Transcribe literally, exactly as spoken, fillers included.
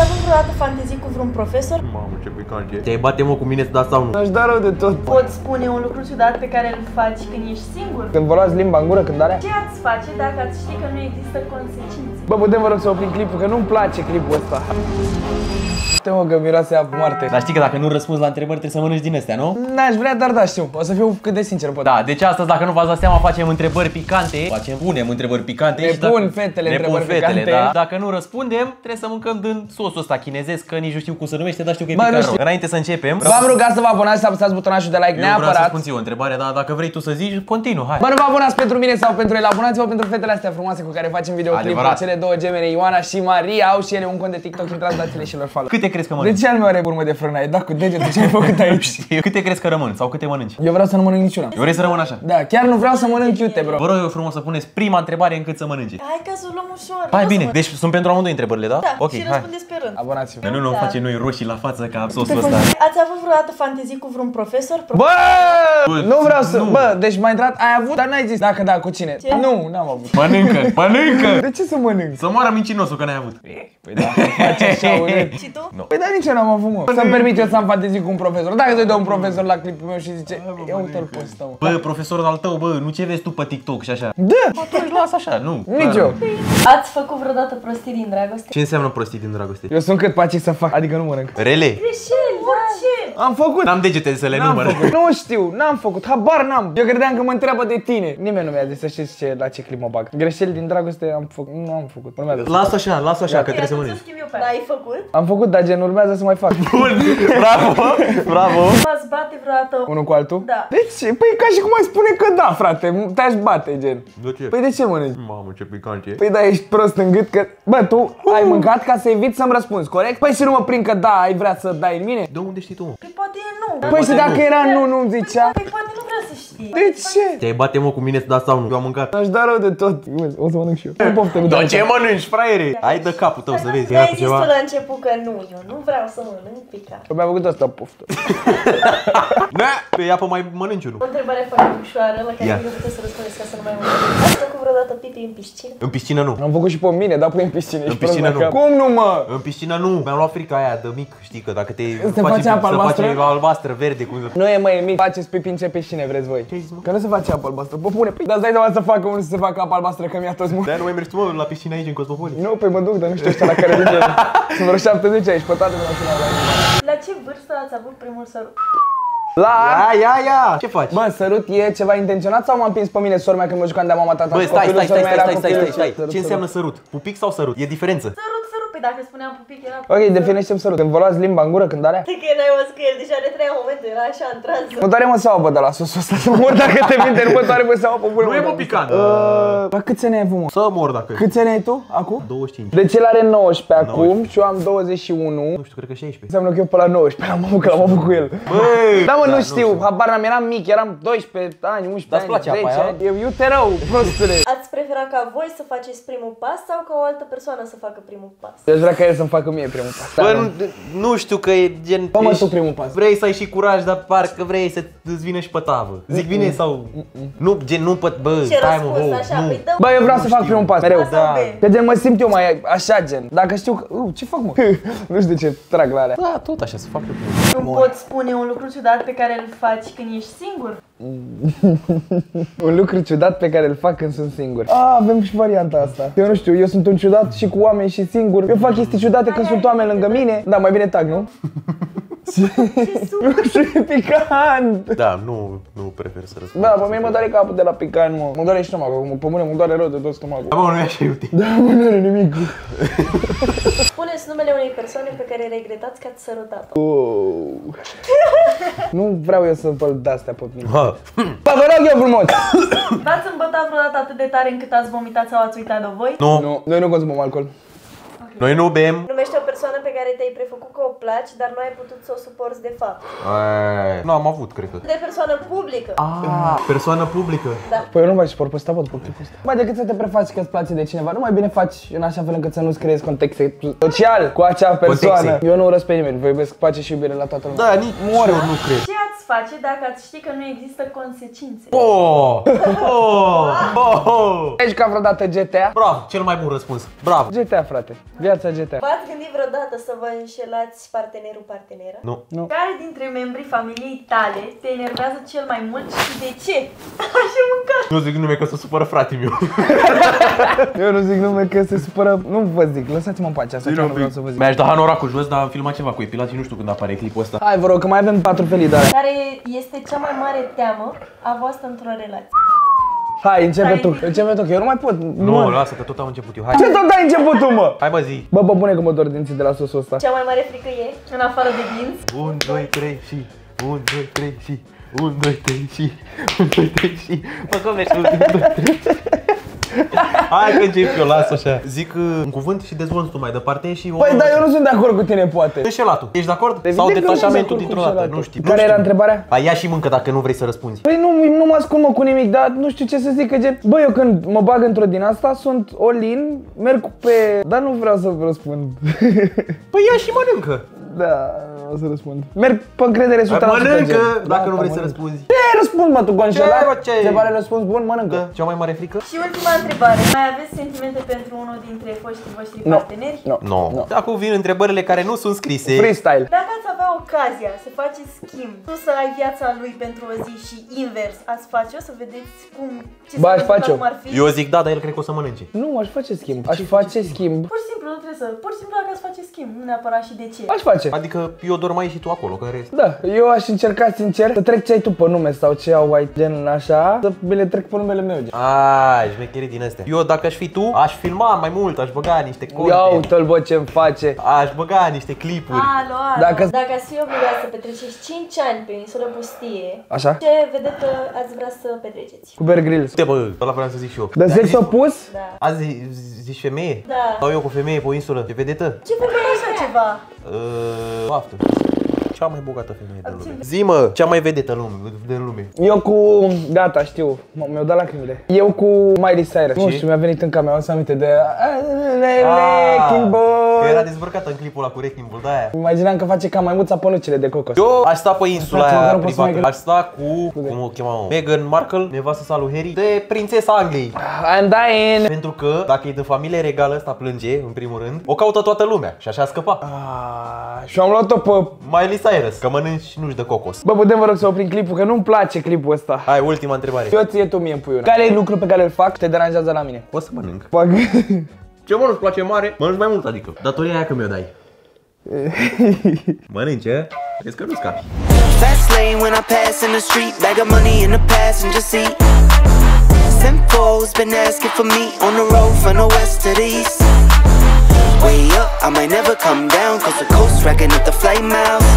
avut vreodată fantezii cu vreun profesor? Mamă, ce picant e. Te-ai bate, mă, cu mine, da sau nu? Aș da rău de tot. Poți spune un lucru ciudat pe care îl faci când ești singur? Când vă luați limba în gură, când alea? Ce ați face dacă ați ști că nu există consecințe? Bă, putem vă rog să oprim clipul, că nu-mi place clipul ăsta. Știu, mă, că miroase a moarte. Dar știi că dacă nu răspunzi la întrebări trebuie să mănânci din astea, nu? N-aș vrea, dar da, știu. O să fiu cât de sincer pot. Da, deci astăzi, dacă nu v-ați dat seama, facem întrebări picante. Facem, punem întrebări picante. Ne și dacă... pun fetele ne întrebări pun fetele, picante. da. Dacă nu răspundem, trebuie să mâncăm din sosul ăsta chinezesc, că nici nu știu cum se numește, dar știu că e picant rău. Înainte să începem, v-am rugat să vă abonați, să apăsați butonajul de like eu neapărat. Vreau să neapărat. spun ție o întrebare, dar dacă vrei tu să zici, continuu, hai. Bă, nu vă abonați pentru mine sau pentru el, abonați-vă pentru fetele astea frumoase cu care facem videoclipuri. Cele două gemene, Ioana și Maria, au și ele un cont de TikTok, intrați, dați-le și lor follow. Câte crezi că De mănânci? ce al meu are urmă de frână? Ai dat cu degetul, ce ai făcut aici? Câte crezi că rămân sau câte mănânci? Eu vreau să nu mănânc niciuna. Eu vrei să rămân așa? Da, chiar nu vreau să mănânc iute, bro. Vă rog eu frumos să puneți prima întrebare încât să mănânce. Hai ca să o luăm ușor. Hai bine, deci sunt pentru amândoi întrebările, da? Da, Ok, și hai. răspundeți pe rând. Abonați-vă. Nu, nu Da. face noi roșii la față ca sosul ăsta. Ați avut vreodată fantezii cu vreun profesor? Bă! Nu vreau să... Nu. Bă, deci m-ai intrat, ai avut, dar n-ai zis dacă da, cu cine? Ce? Nu, n-am avut. Mănâncă, mănâncă! De ce să mănânc? Să moară mincinosul că n-ai avut. Păi da, faci așa urât. Și tu? Păi da, nici eu n-am avut, mă. Să-mi permit eu să am fantezii cu un profesor. Dacă te dă un profesor la clipul meu și zice, ia uite-l pe ăsta, mă. Bă, profesorul al tău, bă, nu ce vezi tu pe TikTok și așa. Da! Atunci lasă așa, nu. Nici eu. Ați făcut vreodată prostii din dragoste? Ce înseamnă prostii din dragoste? Eu sunt cât paci să fac, adică nu mănânc. Rele? Greșeli, orice! Am făcut! N-am degete să le N-am număr. făcut. Nu știu, n-am făcut, habar n-am. Eu credeam că mă întreabă de tine. Nimeni nu mi-a zis să știți ce, la ce clip mă bag. Greșeli din dragoste am făcut, nu am făcut. Urmează. Lasă așa, lasă așa, că trebuie să Ia, mănânci. schimb eu pe aia. Ai făcut? Am făcut, dar gen urmează să mai fac. Bun, bravo, bravo. V-ați bate vreodată? Unul cu altul? Da. De ce? Păi ca și cum ai spune că da, frate, te-aș bate, gen. De ce? Păi de ce mănânci? Mamă, ce picant e. Păi da, ești prost în gât că... Bă, tu ai mâncat ca să eviți să-mi răspunzi, corect? Păi și nu mă prind că da, ai vrea să dai în mine? De unde știi tu? Păi poate nu. Păi și dacă era nu, nu-mi zicea? Păi poate nu vrea să știi. De ce? Te-ai bate, mă, cu mine, da sau nu? Eu am mâncat. Aș da rău de tot. O să mănânc și eu. Nu poftă, nu Dar ce mănânci, fraiere? Hai de capul tău să vezi. Mi-ai zis tu la început că nu, eu nu vreau să mănânc picat. Mi-a făcut asta poftă. Da, pe apă mai mănânci unul. O întrebare foarte ușoară la care Ia. nu puteți să răspundeți ca să nu mai mănânc. Ați făcut vreodată pipi în piscină? În piscină nu. Am făcut și pe mine, dar pui în piscină. În piscină nu. Cum nu, mă? În piscină nu. Mi-am luat frica aia de mic, știi că dacă te Se face apă se albastră? face albastră, verde, cum Nu e, mă, e mic. Faceți pipi în ce piscine vreți voi. Ce ai zis, mă? Că nu se face apă albastră. Bă, pune, păi, dar îți dai seama să facă unul să se facă apă albastră, că mi-a toți mult. De-aia nu mai mergi tu, mă, la piscină aici în Cosmopoli. Nu, păi mă duc, dar nu știu ăștia la care duce. Sunt vreo șaptezeci aici, pe toate mă la La ce vârstă ați avut primul sărut? La... Ia, ia, ia! Ce faci? Bă, sărut e ceva intenționat sau m-am împins pe mine sora mea când mă jucam de mama tata? Bă, stai, Copilul stai, stai, sora mea stai, era stai, stai, copilul. stai, stai. Sărut, Ce înseamnă sărut? Pupic sau sărut? E diferență. Sărut, sărut, păi dacă spuneam pupic era... Ok, definește-mi sărut. Când vă luați limba în gură, când alea? Că n-ai văzut că el deja ne trăia momentul, era așa în trans. Mă doare mă sau bă de la sosul ăsta, să mor dacă te minte, nu mă doare mă sau bă bună. Nu e mă picant. La câți ani ai avut, mă? Să mor dacă. Câți ani ai tu, acum? douăzeci și cinci. Deci el are nouăsprezece acum și eu am douăzeci și unu. Nu știu, cred că șaisprezece. Înseamnă că eu pe la nouăsprezece am avut, că l-am avut cu el. Băi! Da, mă, Da, nu nu știu, știu. habar n-am, eram mic, eram doisprezece ani, unsprezece Dar-ți ani, place apa zece aia? ani. Eu iute rău, prostule. Ați prefera ca voi să faceți primul pas sau ca o altă persoană să facă primul pas? Eu aș vrea ca el să-mi facă mie primul pas. Bă, Da, nu, nu știu că e gen... Fă-mă ești- tu primul pas. Vrei să ai și curaj, dar parcă vrei să îți vină și pe tavă. Zic bine sau... Nu, gen, nu pe... Bă, Ce stai mă, răspuns, ho, așa, nu. păi dă Bă, eu vreau să fac primul pas, mereu. A sau B? Că gen mă simt eu mai așa, gen. Dacă știu că... Uh, ce fac, mă? Nu știu de ce trag la alea. Da, tot așa, să fac eu. Îmi poți spune un lucru ciudat pe care îl faci când ești singur? Un lucru ciudat pe care îl fac când sunt singur. Ah, avem și varianta asta. Eu nu știu, eu sunt un ciudat și cu oameni și singur. Eu fac chestii ciudate când sunt oameni lângă mine. Da, mai bine tag, nu? Nu știu, e picant. Da, nu, nu prefer să răspund. Da, pe mine mă doare capul de la picant, mă. Mă doare stomacul, pe mine mă doare rău de tot stomacul. Da, mă, nu e așa iute. Da, mă, nu are nimic. Spuneți numele unei persoane pe care regretați că ați sărutat-o. Oh. Nu vreau eu să vă de-astea pe mine. Ha. Bă, vă rog eu frumos! V-ați îmbătat vreodată atât de tare încât ați vomitat sau ați uitat de voi? Nu, Nu, noi nu consumăm alcool. noi nu bem. Numește o persoană pe care te-ai prefăcut că o placi, dar nu ai putut să o suporți de fapt. Ai, Nu am avut, cred că. De persoană publică. Ah, persoană publică. Păi eu nu mai suport pe ăsta, văd, după clipul ăsta. Mai decât să te prefaci că îți place de cineva, nu mai bine faci în așa fel încât să nu-ți creezi context social cu acea persoană. Contexte. Eu nu urăsc pe nimeni, vă iubesc pace și iubire la toată lumea. Da, nici Mor. eu nu cred. Ce ați ați face dacă ați ști că nu există consecințe? Oh! Oh! Oh! Oh! Ești ca vreodată G T A? Bravo, cel mai bun răspuns. Bravo. G T A, frate. Viața G T A. V-ați gândit vreodată să vă înșelați partenerul, partenera? Nu. Nu. Care dintre membrii familiei tale te enervează cel mai mult și de ce? Așa mâncat! Nu zic nume că se supără fratele meu. Eu nu zic nume că se supără. Nu vă zic, lăsați-mă în pace, asta ce nu vreau să vă zic. Mi-aș da hanoracul jos, dar am filmat ceva cu epilat și nu știu când apare clipul ăsta. Hai, vă rog, că mai avem patru felidare. Care este cea mai mare teamă a voastră într-o relație? Hai, începe Hai. tu, începe tu, că eu nu mai pot. Nu, mă. lasă că tot am început eu. Hai. Ce tot ai început tu, mă? Hai mă zi. Bă, bă, bune că mă dor dinții de la sosul ăsta. Cea mai mare frică e, în afară de dinți? unu, doi, trei și unu, doi, trei și unu, doi, trei și unu, doi, trei și mă, cum ești? unu, doi, trei. Hai că încep eu, las așa. Zic uh, un cuvânt și dezvolți tu mai departe și... Păi, dar eu nu sunt de acord cu tine, poate. Înșelatul. Ești de acord? Evident Sau că nu sunt de detașamentul acord cu dintr-o dată? înșelatul. Nu știu. Care nu era știu. întrebarea? Hai, ia și mâncă dacă nu vrei să răspunzi. Păi nu, nu mă ascund, mă, cu nimic, dar nu știu ce să zic, că gen... Bă, eu când mă bag într-o din asta, sunt all-in, merg pe... Dar nu vreau să răspund. Păi ia și mănâncă. Da, o să răspund. Merg pe încredere o sută la sută. Mănâncă gen. dacă Da, nu vrei mănânc. să răspunzi. Ce răspund, mă, tu congelat? bă, ce? Se pare răspuns bun, mănâncă. Da. Cea mai mare frică? Și ultima întrebare. Mai aveți sentimente pentru unul dintre foștii voștri Nu. parteneri? Nu. Nu. Nu. Acum vin întrebările care nu sunt scrise. Freestyle. Dacă ați avea ocazia să faceți schimb, tu să ai viața lui pentru o zi și invers, ați face-o să vedeți cum, ce Ba, s-ar aș întâmpla, face-o. cum ar fi? Eu zic da, dar el cred că o să mănânce. Nu, aș face schimb. Aș face schimb. Pur și simplu, nu trebuie să... Pur și simplu dacă ați face schimb, nu neapărat și de ce. Aș face. Adică eu dorm aici și tu acolo, că în rest. Da, eu aș încerca sincer să trec ce ai tu pe nume sau ce au ai gen așa, să mi le trec pe numele meu gen. Ai, șmecherii din astea. Eu dacă aș fi tu, aș filma mai mult, aș băga niște Ia content. uite-l, bă, ce-mi face. Aș băga niște clipuri. Alo, alo. Dacă- Dacă ați fi obligați să petreceți cinci ani pe o insulă pustie, Așa? ce vedetă ați vrea să petreceți? Cu Bear Grylls. Uite bă, ăla vreau să zic și eu. De sex opus? Da. Azi zi- zici femeie? Da. Sau eu cu femeie pe o insulă? Ce vedetă? Ce femeie așa ceva? Uh, baftă. Cea mai bogată femeie din lume. Zi-mă, cea mai vedetă lume, din lume. Eu cu... Gata, știu. M- Mi-au dat lacrimile. Eu cu Miley Cyrus. Nu Ce? știu, mi-a venit în cap, mi-am adus aminte de... Wrecking Că era Ball. dezbrăcată în clipul ăla cu Wrecking Ball, de-aia. Imaginam că face ca maimuța pănuțele de cocos. Eu aș sta pe insula Frate, măcar aia nu pot să mai privată. gândesc. Aș sta cu, cum o chema, Meghan Markle, nevastă sa lui Harry, de prințesa Angliei. I'm dying. Pentru că, dacă e de familie regală, ăsta plânge, în primul rând, o caută toată lumea și așa scăpa. Ah, și am luat-o pe... Miley Cyrus, că mănânci nu-și dă cocos. Bă, putem vă rog să oprim clipul, că nu-mi place clipul ăsta. Hai, ultima întrebare. Eu ție, tu mie, puiul. Care e lucru pe care îl fac și te deranjează la mine? O să mănânc. Fac... Ce mănânci place mare, mănânci mai mult, adică. Datoria aia că mi-o dai. Mănânci, e? Crezi că nu scapi. Fast lane when I pass in the street, bag of money in the passenger seat. Simcoe's been asking for me on the road from the west to the east. Way up, I might never come down, cause the coast racking up the flight miles.